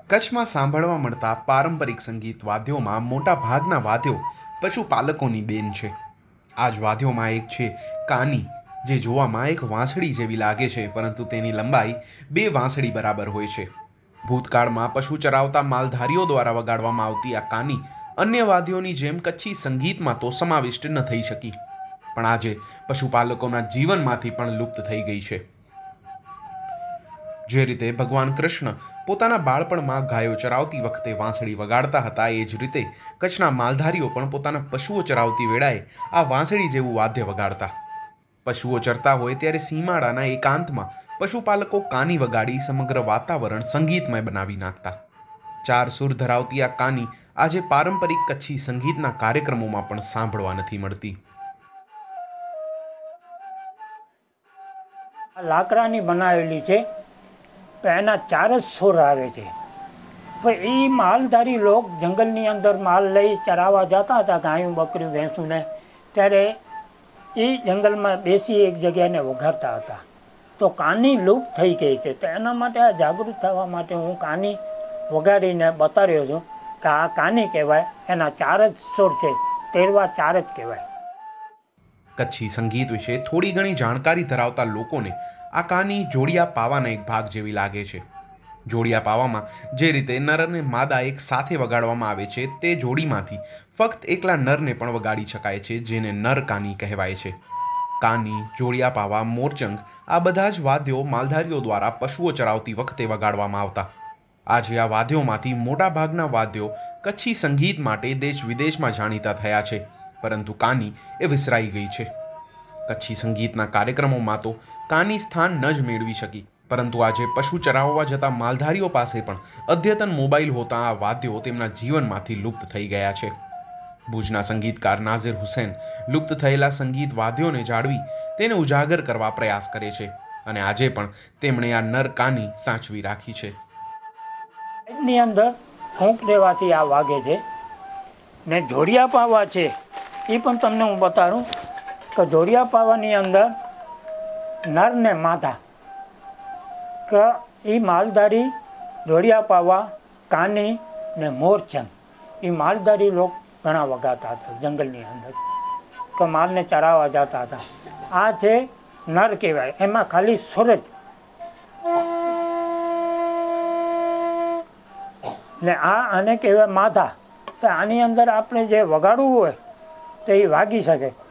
કચ્છમાં સાંભળવા મળતા પારંપરિક સંગીત વાદ્યોમાં મોટા ભાગના વાદ્યો પશુપાલકોની દેન છે. આ જ વાદ્યોમાં એક છે કાની, જે જોવામાં એક વાંસળી જેવી લાગે છે, પરંતુ તેની લંબાઈ 2 વાંસળી બરાબર હોય છે. ભૂતકાળમાં પશુ ચરાવતા માલધારીઓ દ્વારા વગાડવામાં આવતી આ કાની અન્ય વાદ્યોની જેમ કચ્છી સંગીતમાં તો સમાવિષ્ટ ન થઈ શકી, પણ આજે પશુપાલકોના જીવનમાંથી પણ લુપ્ત થઈ ગઈ છે. જે રીતે ભગવાન કૃષ્ણ પોતાના બાળપણમાં ગાયો ચરાવતી વખતે વાંસળી વગાડતા હતા, એ જ રીતે કચ્છના માલધારીઓ પણ પોતાના પશુઓ ચરાવતી વેળાએ આ વાંસળી જેવું વાદ્ય વગાડતા. પશુઓ ચરતા હોય ત્યારે સીમાડાના એકાંતમાં પશુપાલકો કાની વગાડી સમગ્ર વાતાવરણ સંગીતમય બનાવી નાખતા. 4 સુર ધરાવતી આ કાની આજે પારંપરિક કચ્છી સંગીતના કાર્યક્રમોમાં પણ સાંભળવા નથી મળતી. લાકડાની બનાવેલી છે, એના 4 જ સુર આવે છે. પણ એ માલધારી લોક જંગલની અંદર માલ લઈ ચરાવવા જતા હતા, ગાયું બકરી ભેંસુને, ત્યારે એ જંગલમાં બેસી એક જગ્યાને વગાડતા હતા. તો કાની લુપ્ત થઈ ગઈ છે. તો એના માટે આ જાગૃત થવા માટે હું કાની વગાડીને બતાવ્યો છું કે આ કાની કહેવાય. એના 4 જ સુર છે, તેરવા 4 જ કહેવાય. કચ્છી સંગીત વિશે થોડી ઘણી જાણકારી ધરાવતા લોકોને આ કાની જોડિયા પાવાના એક ભાગ જેવી લાગે છે. જોડિયા પાવામાં જે રીતે નર અને માદા એક સાથે વગાડવામાં આવે છે, તે જોડીમાંથી ફક્ત એકલા નરને પણ વગાડી શકાય છે, જેને નર કાની કહેવાય છે. કાની, જોડિયા પાવા, મોરચંગ આ બધા જ વાદ્યો માલધારીઓ દ્વારા પશુઓ ચરાવતી વખતે વગાડવામાં આવતા. આજે આ વાદ્યોમાંથી મોટા ભાગના વાદ્યો કચ્છી સંગીત માટે દેશ વિદેશમાં જાણીતા થયા છે, પરંતુ કાની એ વિસરાઈ ગઈ છે. કચ્છી સંગીતના કાર્યક્રમોમાં તો કાની સ્થાન ન જ મેળવી શકી, પરંતુ આજે પશુ ચરાવવા જતા માલધારીઓ પાસે પણ અદ્યતન મોબાઈલ હોતા આ વાદ્યો તેમના જીવનમાંથી લુપ્ત થઈ ગયા છે. ભુજના સંગીતકાર નાઝિર હુસૈન લુપ્ત થયેલા સંગીત વાદ્યોને જાળવી તેને ઉજાગર કરવા પ્રયાસ કરે છે, અને આજે પણ તેમણે આ નર કાની સાચવી રાખી છે. ની અંદર ફૂંક દેવાથી આ વાગે છે ને જોડિયા પાવા છે, એ પણ તમને હું બતાડું કે જોડિયા પાવાની અંદર નર ને માદા કે એ માલધારી જોડિયા પાવા, કાની ને મોરચંગ એ માલધારી લોક ઘણા વગાડતા હતા જંગલની અંદર, કે માલને ચરાવવા જતા હતા. આ છે નર કહેવાય, એમાં ખાલી સુરજ ને આ આને કહેવાય માદા. તો આની અંદર આપણે જે વગાડવું હોય તો એ વાગી શકે.